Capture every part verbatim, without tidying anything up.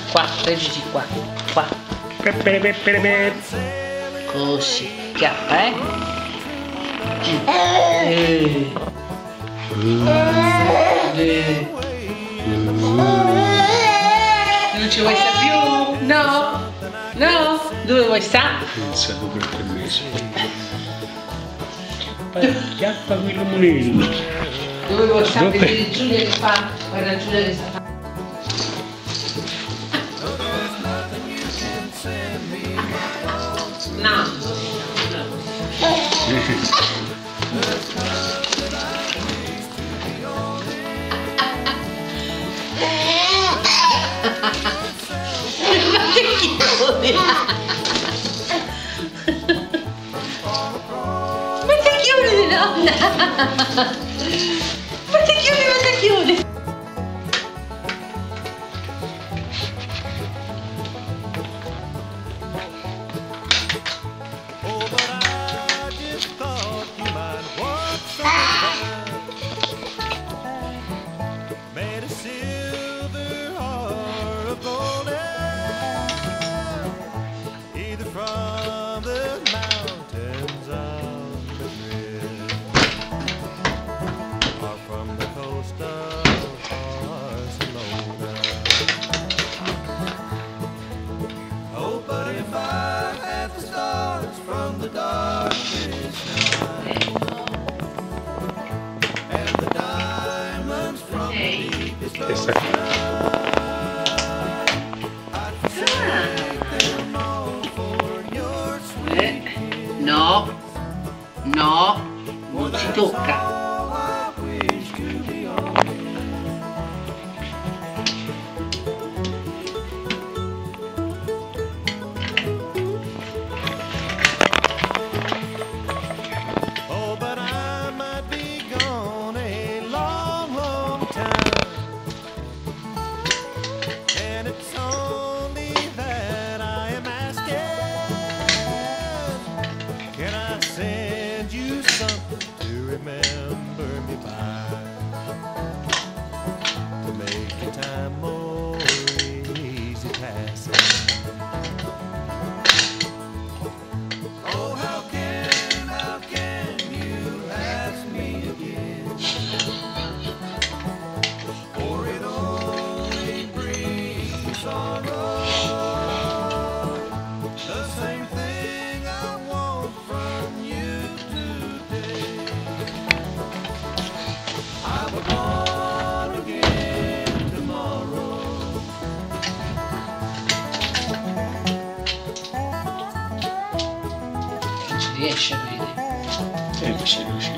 Qua, prendi qua, qua. Così, chiappa, eh? Eh. Eh. Non ci vuoi stare più? No? No? Dove vuoi stare? Pensato per tre mesi. Chiappa quello monello. Dove vuoi stare? Vedere Giulia che fa? Guarda Giulia che sta. No. Ma che chiudi? Ma che chiudi, nonna? Ma che chiudi, ma che chiudi? Questa qui. Eh, no, no, non si tocca. Riesce a vedere. Eh, sì, sì.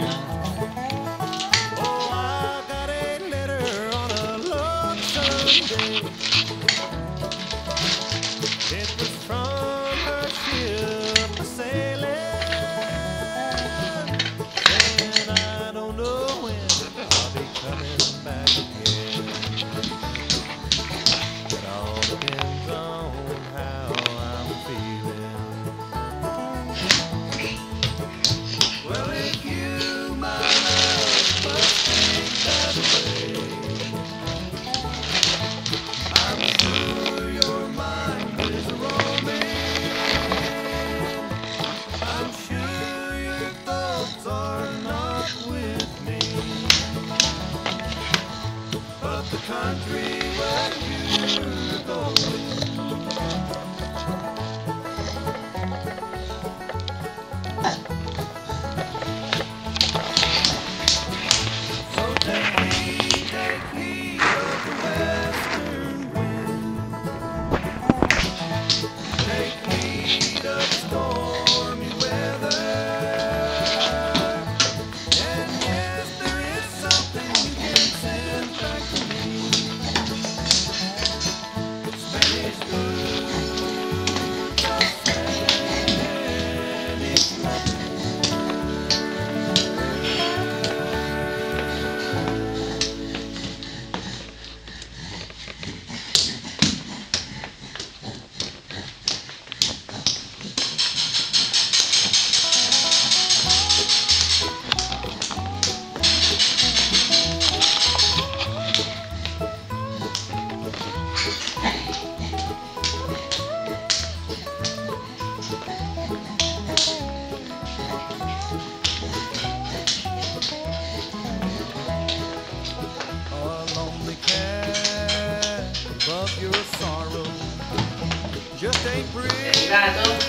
È arrivato?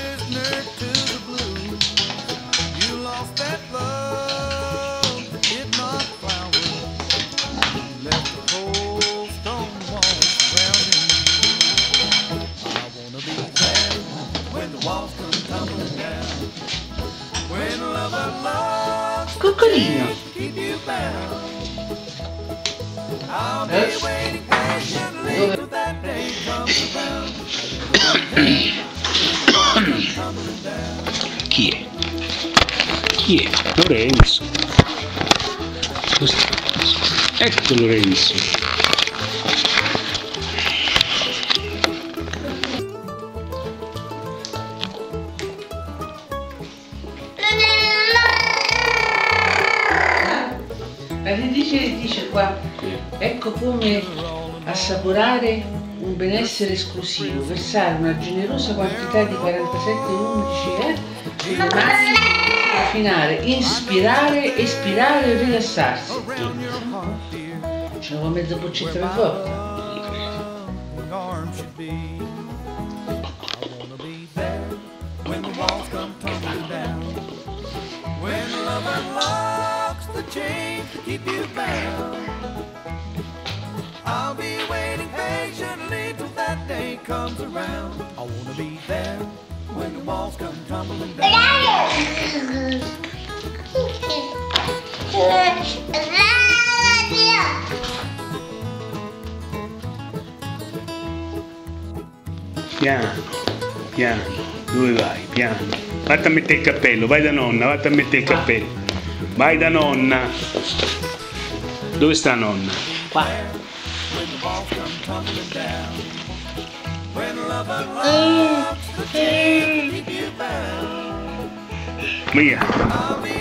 Coccolino. Eh? Dove? Chi è? Chi è? Lorenzo. Cos'è? Ecco Lorenzo. La che dice, dice qua, ecco come assaporare un benessere esclusivo, versare una generosa quantità di quarantasette undici eh, sulle mani, affinare, inspirare, espirare e rilassarsi. C'è una mezza boccetta per vodka. Change to keep you bound. I'll be waiting patiently till that day comes around. I wanna be there when the walls come tumbling down. Piano, piano, dove vai? Piano. Vatti a mettere il cappello, vai da nonna, vatti a mettere il cappello. Vai da nonna. Dove sta nonna? Qua. Via.